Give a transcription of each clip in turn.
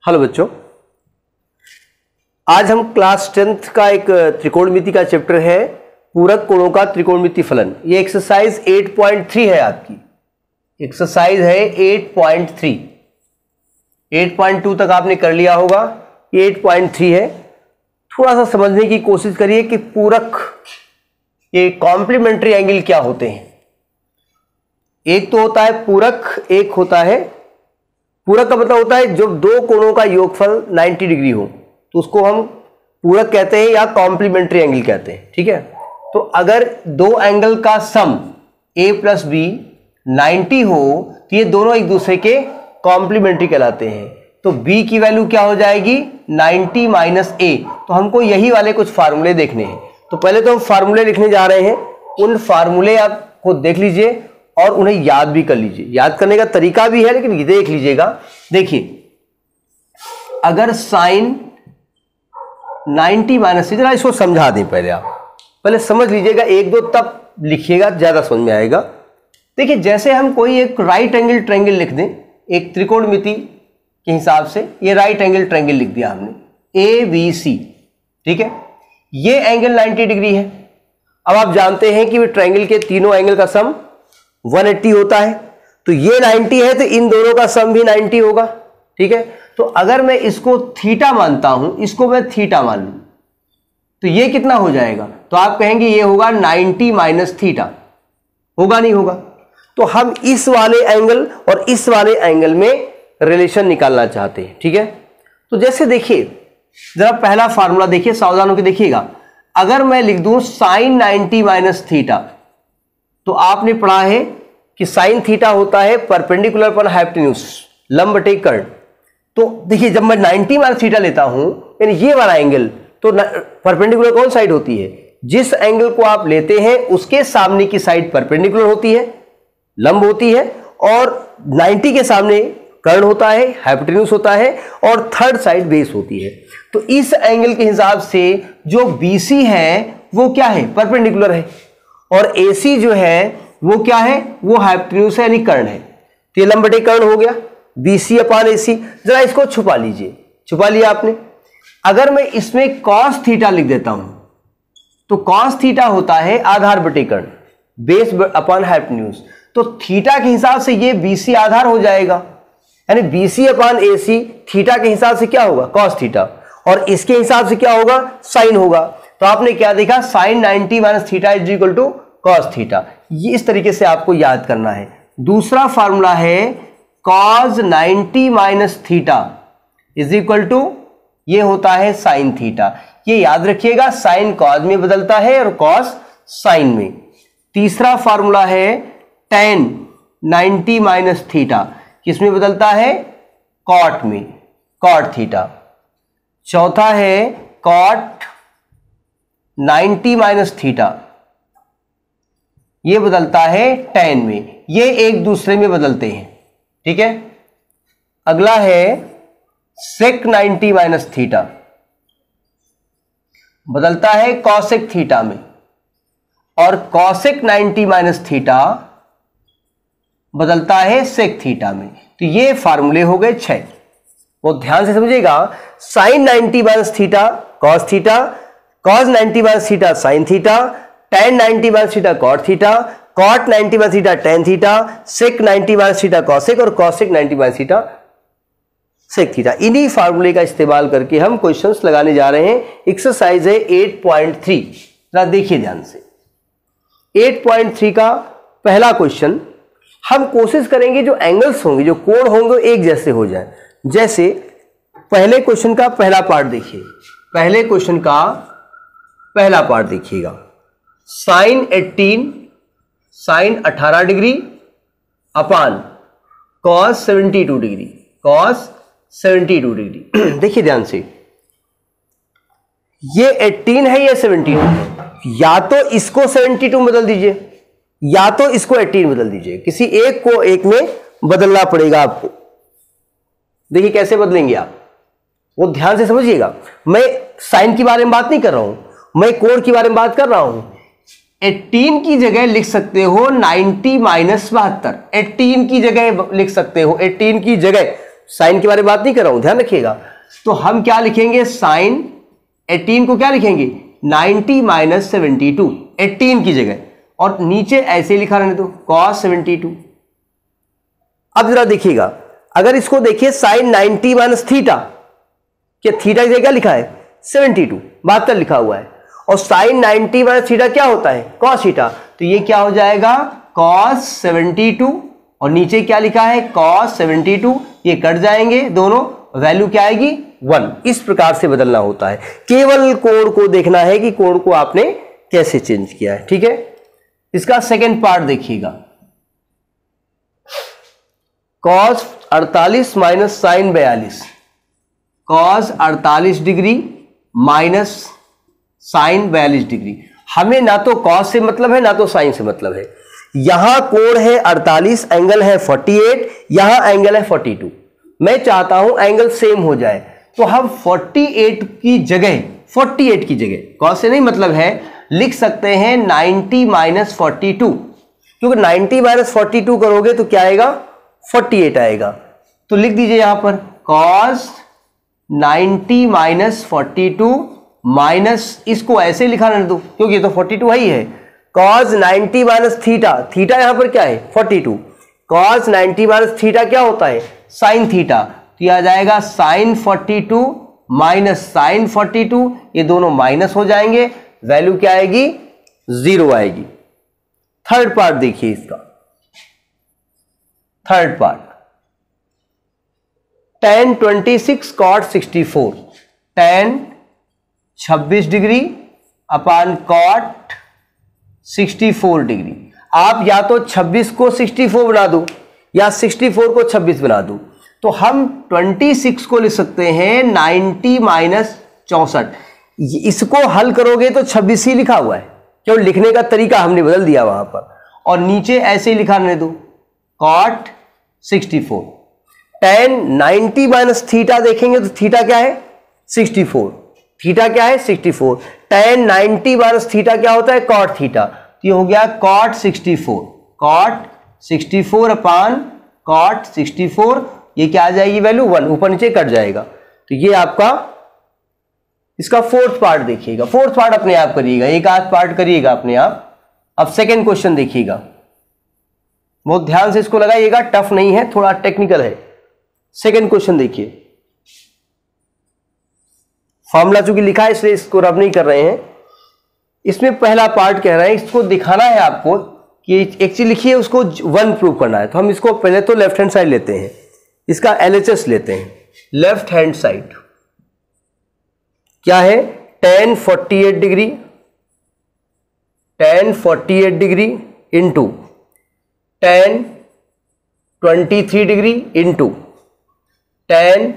Hello बच्चों, आज हम क्लास 10th का एक त्रिकोणमिति का चैप्टर है पूरक कोणों का त्रिकोणमिति फलन। ये एक्सरसाइज 8.3 है, आपकी एक्सरसाइज है 8.3। 8.2 तक आपने कर लिया होगा, ये 8.3 है। थोड़ा सा समझने की कोशिश करिए कि पूरक, ये कॉम्प्लीमेंट्री एंगल क्या होते हैं। एक तो होता है पूरक, एक होता है पूरक का मतलब होता है जब दो कोणों का योगफल 90 डिग्री हो तो उसको हम पूरक कहते हैं या कॉम्प्लीमेंट्री एंगल कहते हैं। ठीक है, तो अगर दो एंगल का सम a प्लस बी 90 हो तो ये दोनों एक दूसरे के कॉम्प्लीमेंट्री कहलाते हैं। तो b की वैल्यू क्या हो जाएगी 90 माइनस a। तो हमको यही वाले कुछ फार्मूले देखने हैं। तो पहले तो हम फार्मूले लिखने जा रहे हैं, उन फार्मूले आपको देख लीजिए और उन्हें याद भी कर लीजिए। याद करने का तरीका भी है, लेकिन देख लीजिएगा। देखिए, अगर साइन 90 माइनस, जरा इसको समझा दें पहले, आप पहले समझ लीजिएगा, एक दो तब लिखिएगा, ज्यादा समझ में आएगा। देखिए, जैसे हम कोई एक राइट एंगल ट्रायंगल लिख दें, एक त्रिकोणमिति के हिसाब से ये राइट एंगल ट्रायंगल लिख दिया हमने ABC। ठीक है, ये एंगल 90 डिग्री है। अब आप जानते हैं कि ट्रायंगल के तीनों एंगल का सम 180 होता है, तो ये 90 है तो इन दोनों का सम भी 90 होगा। ठीक है, तो अगर मैं इसको थीटा मानता हूं, इसको मैं थीटा मान लूं, तो ये कितना हो जाएगा? तो आप कहेंगे ये होगा 90 माइनस थीटा। होगा नहीं होगा? तो हम इस वाले एंगल और इस वाले एंगल में रिलेशन निकालना चाहते हैं। ठीक है, तो जैसे देखिए, जरा पहला फार्मूला देखिए, सावधान होकर देखिएगा। अगर मैं लिख दूं साइन 90 माइनस थीटा, तो आपने पढ़ा है कि साइन थीटा होता है परपेंडिकुलर पर हाइपोटेन्यूज, लंब बटे कर्ण। तो देखिए, जब मैं 90 माइनस थीटा लेता हूं, यानी ये वाला एंगल, तो परपेंडिकुलर कौन साइड होती है? जिस एंगल को आप लेते हैं उसके सामने की साइड परपेंडिकुलर होती है, लंब होती है, और 90 के सामने कर्ण होता है, हाइपोटेन्यूज होता है, और थर्ड साइड बेस होती है। तो इस एंगल के हिसाब से जो BC है वो क्या है? परपेंडिकुलर है, और AC जो है वो क्या है? वो हाइपोटेन्यूज है, यानी कर्ण है। तो ये लंब बटे कर्ण हो गया, BC अपान AC। जरा इसको छुपा लीजिए, छुपा लिया आपने। अगर मैं इसमें cos थीटा लिख देता हूं, तो cos थीटा होता है आधार बटे कर्ण, बेस अपान हाइपोटेन्यूज। तो थीटा के हिसाब से ये BC आधार हो जाएगा, यानी BC अपान AC थीटा के हिसाब से क्या होगा? cos थीटा, और इसके हिसाब से क्या होगा? साइन होगा। तो आपने क्या देखा? Sine 90 minus theta is equal to cos theta. ये इस तरीके से आपको याद करना है। दूसरा फार्मूला है cos 90 minus theta is equal to, ये होता है साइन थीटा। ये याद रखिएगा, साइन कॉस में बदलता है और कॉस साइन में। तीसरा फार्मूला है टेन 90 माइनस थीटा, किसमें बदलता है? कॉट में, कॉट थीटा। चौथा है कॉट 90 माइनस थीटा, ये बदलता है tan में। ये एक दूसरे में बदलते हैं। ठीक है, अगला है sec 90 माइनस थीटा, बदलता है cosec थीटा में, और cosec 90 माइनस थीटा बदलता है sec थीटा में। तो ये फार्मूले हो गए 6। वो ध्यान से समझिएगा, sine 90 minus theta cos theta, cos 90 minus theta sine theta, tan 90 minus theta cot theta, cot 90 minus theta tan theta, sec 90 minus theta cosec, और cosec 90 minus theta sec theta. इन्हीं फार्मूले का इस्तेमाल करके हम क्वेश्चंस लगाने जा रहे हैं। एक्सरसाइज है 8.3। जरा देखिए ध्यान से। 8.3 का पहला क्वेश्चन, हम कोशिश करेंगे जो एंगल्स होंगे, जो कोण होंगे, एक जैसे हो जाए। जैसे पहले क्वेश्चन का पहला पार्ट देखिए, पहले क्वेश्चन का पहला पार्ट देखिएगा। Sine 18 degree upon cos 72 degree, cos 72 degree. देखिए ध्यान से, ये 18 है, ये 72 है। या तो इसको 72 बदल दीजिए, या तो इसको 18 बदल दीजिए। किसी एक को एक में बदलना पड़ेगा आपको। देखिए कैसे बदलेंगे आप, वो ध्यान से समझिएगा। मैं साइन के बारे में बात नहीं कर रहा हूं, मैं कोण के बारे में बात कर रहा हूं। 18 की जगह लिख सकते हो 90 माइनस 72। 18 की जगह लिख सकते हो, 18 की जगह साइन के बारे में बात नहीं कर रहा हूं, ध्यान रखिएगा। तो हम क्या लिखेंगे, साइन 18 को क्या लिखेंगे 90 माइनस 72 18 की जगह, और नीचे ऐसे लिखा रहने दो cos 72। अब जरा देखिएगा, अगर इसको देखिए साइन 90 माइनस थीटा, क्या थीटा की जगह क्या लिखा है 72 72 लिखा हुआ है, और साइन 90 माइनस थीटा क्या होता है cos थीटा, तो ये क्या हो जाएगा cos 72, और नीचे क्या लिखा है cos 72, ये कट जाएंगे दोनों, वैल्यू क्या आएगी 1। इस प्रकार से बदलना होता है, केवल कोण को देखना है कि कोण को आपने कैसे चेंज किया है, ठीक है। इसका सेकंड पार्ट देखिएगा, cos 48 minus sine 42, cos 48 degree minus sine 42 degree. हमें ना तो cos से मतलब है ना तो साइन से मतलब है। यहां कोण है 48, एंगल है 48, यहां एंगल है 42। मैं चाहता हूं एंगल सेम हो जाए, तो हम 48 की जगह cos से नहीं मतलब है, लिख सकते हैं 90 माइनस 42, क्योंकि 90 माइनस 42 करोगे तो क्या आएगा 48 आएगा। तो लिख दीजिए यहां पर cos 90 माइनस 42 माइनस, इसको ऐसे लिखा रहने दो क्योंकि ये तो 42 ही है, cos 90 माइनस थीटा, थीटा यहां पर क्या है 42, cos 90 माइनस थीटा क्या होता है साइन थीटा, तो यह आ जाएगा साइन 42 माइनस साइन 42, ये दोनों माइनस हो जाएंगे, वैल्यू क्या आएगी 0 आएगी। थर्ड पार्ट देखिए इसका, third part tan 26 cot 64, tan 26 degree upon cot 64 degree. आप या तो 26 को 64 बना दो या 64 को 26 बना दो, तो हम 26 को लिख सकते हैं 90 माइनस 64। इसको हल करोगे तो 26 ही लिखा हुआ है, क्यों लिखने का तरीका हमने बदल दिया वहां पर, और नीचे ऐसे ही लिखा रहने दो cot 64। tan 90 माइनस थीटा देखेंगे तो थीटा क्या है 64, थीटा क्या है 64, tan 90 माइनस थीटा क्या होता है cot थीटा, तो ये हो गया cot 64 अपान cot 64, ये क्या आ जाएगी वैल्यू 1, ऊपर नीचे कट जाएगा। तो ये आपका इसका फोर्थ पार्ट देखिएगा, फोर्थ पार्ट अपने आप करिएगा, एक आध पार्ट करिएगा अपने आप। अब सेकेंड क्वेश्चन देखिएगा, बहुत ध्यान से इसको लगाइएगा, टफ नहीं है, थोड़ा टेक्निकल है। सेकेंड क्वेश्चन देखिए, फॉर्मूला चूंकि लिखा है इसलिए इसको रब नहीं कर रहे हैं। इसमें पहला पार्ट कह रहे हैं, इसको दिखाना है आपको कि एक चीज लिखी है उसको 1 प्रूव करना है। तो हम इसको पहले तो लेफ्ट हैंड साइड लेते हैं, इसका LHS लेते हैं। लेफ्ट हैंड साइड क्या है tan 48 degree into tan 23 degree into tan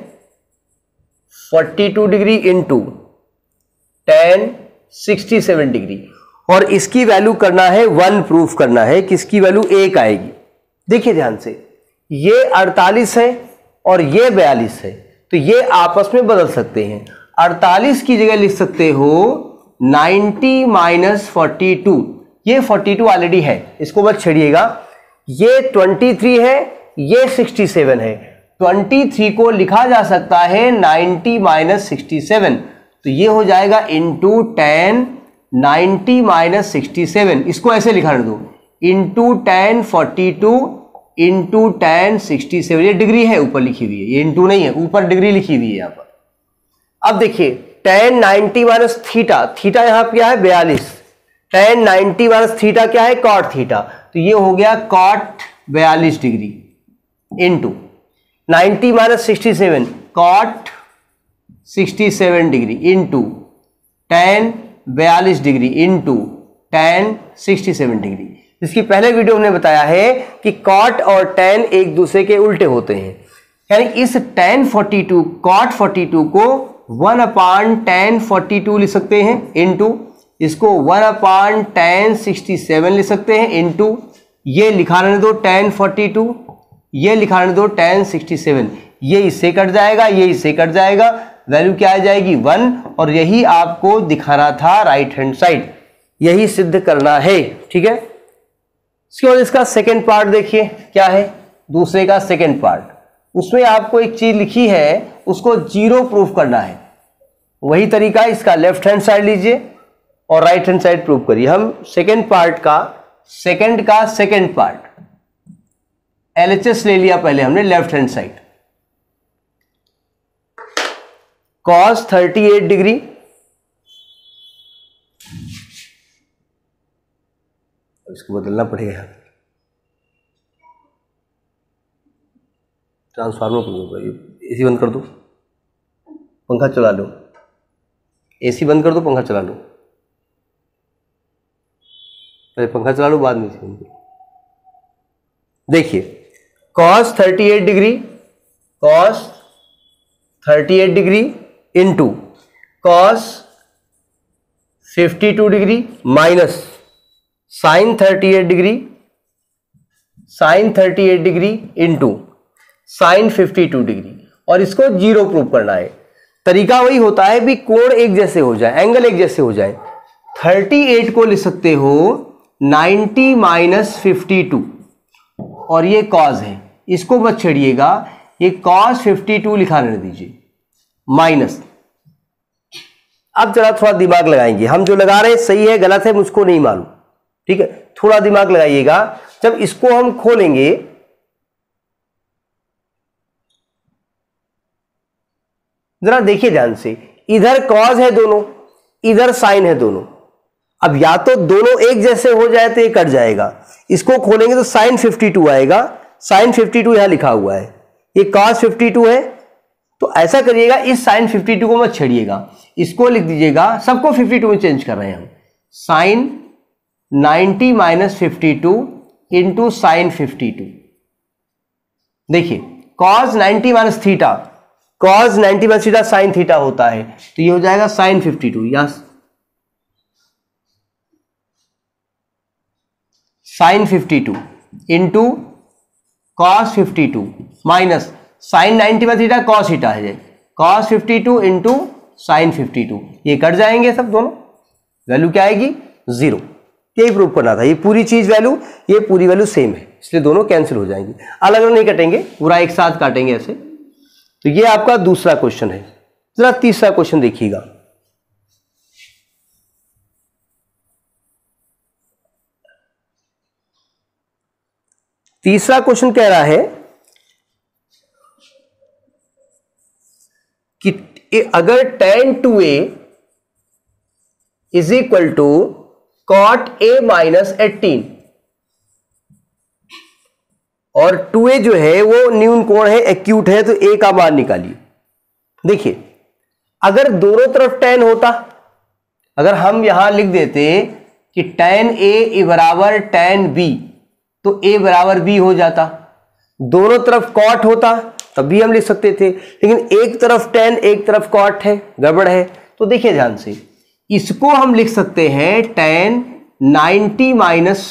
42 degree into tan 67 degree, और इसकी वैल्यू करना है 1 प्रूफ करना है, किसकी वैल्यू 1 आएगी। देखिए ध्यान से, ये 48 है और ये 42 है, तो ये आपस में बदल सकते हैं। 48 की जगह लिख सकते हो 90 माइनस 42, ये 42 ऑलरेडी है, इसको मत छेड़िएगा। ये 23 है, ये 67 है, 23 को लिखा जा सकता है 90 माइनस 67, तो ये हो जाएगा इंटू tan 90 माइनस 67, इसको ऐसे लिखा दो इंटू tan 42 इंटू tan 67, ये डिग्री है ऊपर लिखी हुई है, ये इंटू नहीं है, ऊपर डिग्री लिखी हुई है यहां पर। अब देखिए tan 90 माइनस थीटा, थीटा यहां पर क्या है 42, tan 90 माइनस थीटा क्या है cot थीटा, तो ये हो गया cot 42 degree into 90 minus 67 cot 67 degree into tan 42 degree into tan 67 degree. इसकी पहले वीडियो में बताया है कि cot और tan एक दूसरे के उल्टे होते हैं, यानी इस tan 42 cot 42 को 1 अपान tan 42 लिख सकते हैं इंटू इसको 1 अपान tan 67 लिख सकते हैं इंटू ये लिखा रहने दो tan 42, ये लिखा रहने दो tan 67, ये इससे कट जाएगा, ये इससे कट जाएगा, वैल्यू क्या आ जाएगी 1, और यही आपको दिखाना था राइट हैंड साइड, यही सिद्ध करना है, ठीक है। इसके बाद इसका सेकेंड पार्ट देखिए क्या है, दूसरे का सेकेंड पार्ट, उसमें आपको एक चीज लिखी है, उसको जीरो प्रूफ करना है। वही तरीका है इसका, लेफ्ट हैंड साइड लीजिए और राइट हैंड साइड प्रूफ करिए। हम सेकेंड का सेकेंड पार्ट LHS ले लिया पहले हमने, left hand side cos 38 degree इसको बदलना पड़ेगा, ट्रांसफार्मर को एसी बंद कर दो, पंखा चला लो, एसी बंद कर दो, पंखा चला लो, पहले पंखा चला लो बाद में एसी बंद करो। देखिए cos 38 degree into cos 52 degree minus sin 38 degree into sin 52 degree, और इसको जीरो प्रूव करना है। तरीका वही होता है भी कोण एक जैसे हो जाए, एंगल एक जैसे हो जाए। 38 को लिख सकते हो 90 माइनस 52 और ये cos है, इसको मत छेड़िएगा, ये cos 52 लिखा रहने दीजिए माइनस। अब जरा थोड़ा दिमाग लगाएंगे, हम जो लगा रहे हैं सही है गलत है मुझको नहीं मालूम, ठीक है, थोड़ा दिमाग लगाइएगा। जब इसको हम खोलेंगे, जरा देखिए ध्यान से, इधर cos है दोनों, इधर sin है दोनों। अब या तो दोनों एक जैसे हो जाए तो ये कट जाएगा, इसको खोलेंगे तो sin 52 आएगा, sin 52 यहां लिखा हुआ है, ये cos 52 है। तो ऐसा करिएगा, इस sin 52 को मत छेड़िएगा, इसको लिख दीजिएगा, सबको 52 में चेंज कर रहे हैं हम, sin 90 माइनस 52 इंटू साइन 52। देखिए cos 90 minus theta, cos 90 minus theta sine theta होता है, तो ये हो जाएगा साइन 52 या sine 52 into cos 52 minus sine 90 minus theta cos theta है, cos 52 इंटू साइन 52, ये कट जाएंगे सब दोनों, वैल्यू क्या आएगी 0। यही प्रूव करना था, ये पूरी चीज वैल्यू, ये पूरी वैल्यू सेम है, इसलिए दोनों कैंसिल हो जाएंगी, अलग अलग नहीं कटेंगे, पूरा एक साथ काटेंगे ऐसे। तो ये आपका दूसरा क्वेश्चन है। जरा तीसरा क्वेश्चन देखिएगा। तीसरा क्वेश्चन कह रहा है कि अगर tan 2a is equal to cot a minus 18 और 2a जो है वो न्यून कोण है, एक्यूट है, तो a का मान निकालिए। देखिए अगर दोनों तरफ tan होता, अगर हम यहां लिख देते कि tan a बराबर tan b, तो a बराबर b हो जाता। दोनों तरफ cot होता तब भी हम लिख सकते थे, लेकिन एक तरफ tan एक तरफ cot है, गड़बड़ है। तो देखिए ध्यान से, इसको हम लिख सकते हैं tan 90 माइनस,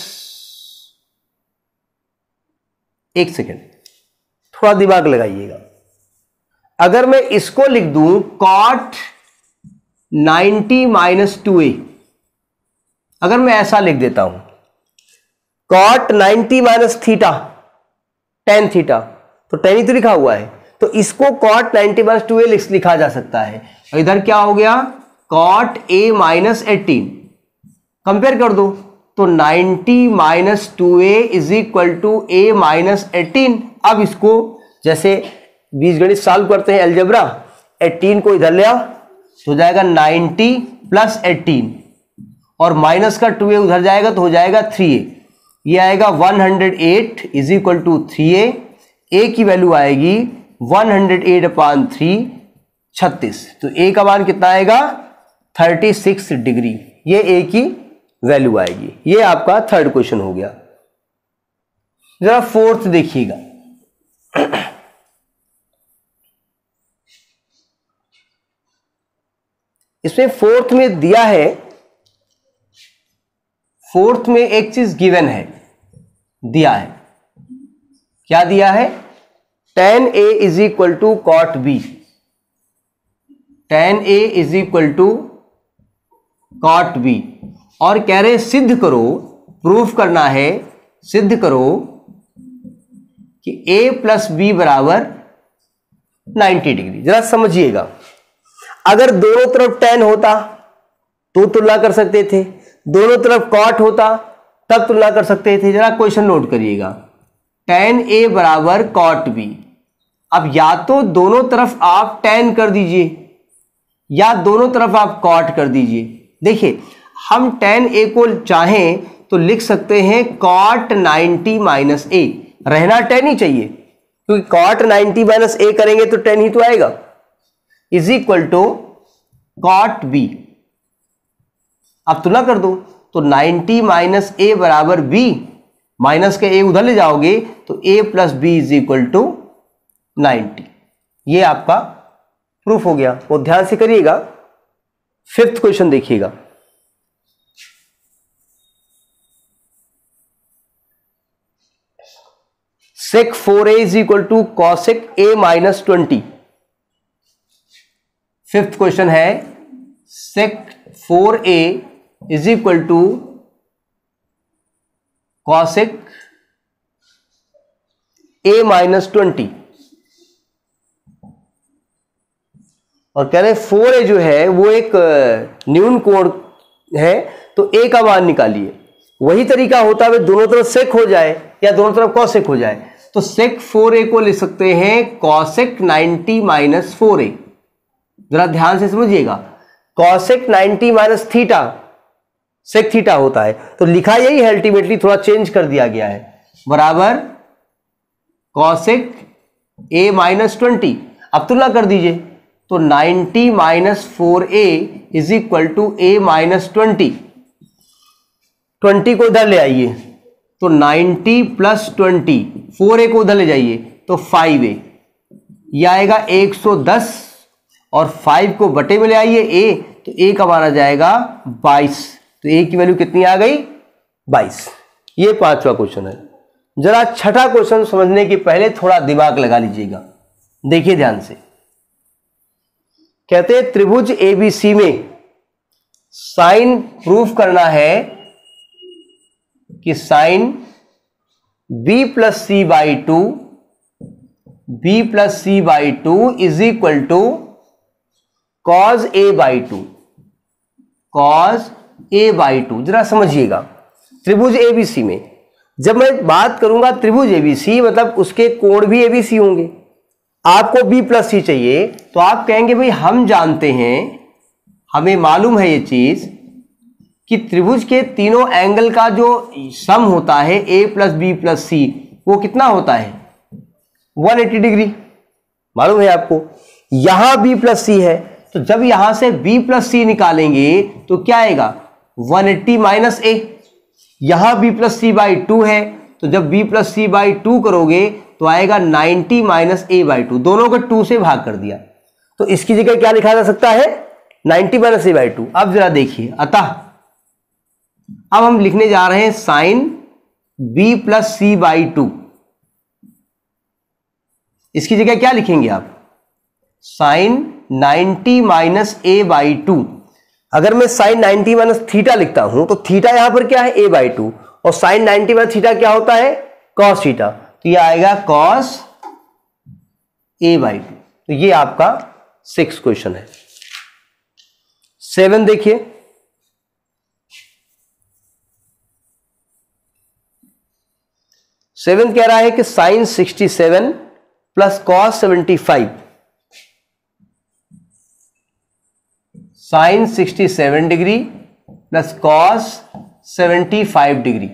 एक सेकेंड थोड़ा दिमाग लगाइएगा, अगर मैं इसको लिख दूं cot 90 माइनस 2a, अगर मैं ऐसा लिख देता हूं cot 90 minus theta tan theta, तो tan ही तो लिखा हुआ है, तो इसको cot 90 माइनस 2a लिखा जा सकता है। और इधर क्या हो गया cot a माइनस 18, कंपेयर कर दो तो 90 minus 2a is equal to a minus 18। अब इसको जैसे बीजगणित सॉल्व करते हैं अलजेब्रा, 18 को इधर ले आओ तो हो जाएगा 90 प्लस 18 और माइनस का 2a उधर जाएगा तो हो जाएगा 3a, ये आएगा 108 is equal to 3a, a की वैल्यू आएगी 108/3 36, तो a का मान कितना आएगा 36 डिग्री, ये a की वैल्यू आएगी। ये आपका थर्ड क्वेश्चन हो गया। जरा फोर्थ देखिएगा। इसमें फोर्थ में दिया है, फोर्थ में एक चीज गिवन है, दिया है, क्या दिया है tan a is equal to cot b, tan a is equal to cot b, और कह रहे सिद्ध करो, प्रूफ करना है, सिद्ध करो कि a प्लस बी बराबर 90 डिग्री। जरा समझिएगा, अगर दोनों तरफ tan होता तो तुलना कर सकते थे, दोनों तरफ cot होता तब तुलना कर सकते थे। जरा क्वेश्चन नोट करिएगा, tan A बराबर cot B। अब या तो दोनों तरफ आप tan कर दीजिए या दोनों तरफ आप cot कर दीजिए। देखिए, हम tan A को चाहें तो लिख सकते हैं cot 90 माइनस A, रहना tan ही चाहिए क्योंकि cot 90 माइनस A करेंगे तो tan ही तो आएगा, is equal to cot B। अब तुलना कर दो तो 90 माइनस A बराबर B, माइनस के A उधर ले जाओगे तो A plus B is equal to 90। ये आपका प्रूफ हो गया। वो ध्यान से करिएगा। फिफ्थ क्वेश्चन देखिएगा, sec 4a is equal to cosec a minus 20। Fifth question है sec 4a is equal to cosec a minus 20 और कह रहे 4a जो है वो एक न्यून कोण है तो a का मान निकालिए। वही तरीका होता है दोनों तरफ सेक हो जाए या दोनों तरफ कॉसेक हो जाए, तो sec 4a को लिख सकते हैं cosec 90 माइनस 4a। जरा ध्यान से समझिएगा, cosec 90 minus theta sec theta होता है, तो लिखा यही है, अल्टीमेटली थोड़ा चेंज कर दिया गया है, बराबर cosec a माइनस 20। अब तुलना कर दीजिए तो 90 minus 4a is equal to a minus 20। 20 को इधर ले आइए तो 90 प्लस 20, 4a को उधर ले जाइए तो 5a, यह आएगा 110 और 5 को बटे में ले आइए a, तो a का मान आ जाएगा 22। तो a की वैल्यू कितनी आ गई? 22। ये पांचवा क्वेश्चन है। जरा छठा क्वेश्चन समझने के पहले थोड़ा दिमाग लगा लीजिएगा, देखिए ध्यान से। कहते हैं त्रिभुज ABC में साइन प्रूफ करना है कि sine b plus c by two is equal to cos a by two. जरा समझिएगा, त्रिभुज ABC में जब मैं बात करूंगा त्रिभुज ABC मतलब उसके कोण भी ABC होंगे। आपको b प्लस सी चाहिए तो आप कहेंगे भाई हम जानते हैं, हमें मालूम है ये चीज कि त्रिभुज के तीनों एंगल का जो सम होता है a plus b plus c वो कितना होता है? 180 डिग्री। मालूम है आपको। यहां b प्लस सी है तो जब यहां से b प्लस सी निकालेंगे तो क्या आएगा? 180 माइनस a। यहां b प्लस सी बाई 2 है तो जब b प्लस सी बाई 2 करोगे तो आएगा 90 माइनस a बाई 2। दोनों को 2 से भाग कर दिया तो इसकी जगह क्या लिखा जा सकता है? 90 माइनस a बाई 2। अब जरा देखिए, अतः अब हम लिखने जा रहे हैं sine b plus c by 2। इसकी जगह क्या लिखेंगे आप? Sine 90 minus a by 2। अगर मैं साइन 90 माइनस थीटा लिखता हूं तो थीटा यहां पर क्या है? a बाई 2, और साइन 90 माइनस थीटा क्या होता है? Cos theta. तो यह आएगा कॉस a बाई 2। तो ये आपका 6 क्वेश्चन है। 7 देखिए, सेवन कह रहा है कि sine 67 plus cos 75, sine 67 degree plus cos 75 degree.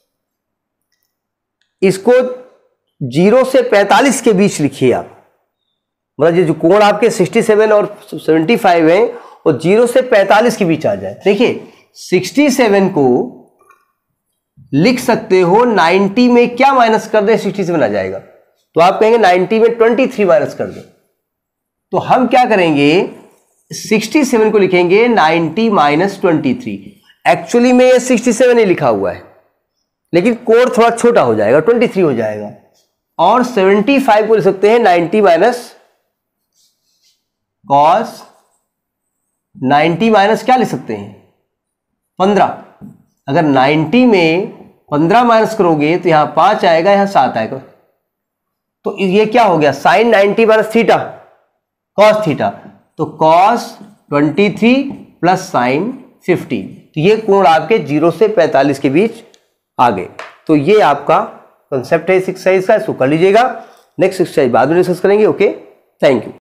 इसको 0 से 45 के बीच लिखिए आप। मतलब ये जो कोण आपके 67 और 75 हैं वो 0 से 45 के बीच आ जाए। देखिए 67 को लिख सकते हो 90 में क्या माइनस कर दे? 67 आ जाएगा। तो आप कहेंगे 90 में 23 माइनस कर दो। तो हम क्या करेंगे? 67 को लिखेंगे 90 माइनस 23। एक्चुअली में ये 67 ही लिखा हुआ है लेकिन कोण थोड़ा छोटा हो जाएगा, 23 हो जाएगा। और 75 को लिख सकते हैं 90 माइनस कॉस 90 माइनस क्या लिख सकते हैं? 15। अगर 90 में 15 माइनस करोगे तो यहां 5 आएगा, यहां 7 आएगा। तो ये क्या हो गया? Sine 90 minus theta cos theta, तो cos 23 प्लस sin 15, तो ये कोण आपके 0 से 45 के बीच आ गए। तो ये आपका कंसेप्ट है इस एक्सरसाइज का, इसको कर लीजिएगा। नेक्स्ट एक्सरसाइज बाद में डिस्कस करेंगे। Okay, thank you.